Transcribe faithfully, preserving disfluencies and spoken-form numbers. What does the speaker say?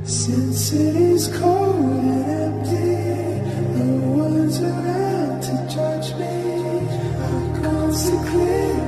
Since it is cold and empty, no one's around to judge me. I've gone to clear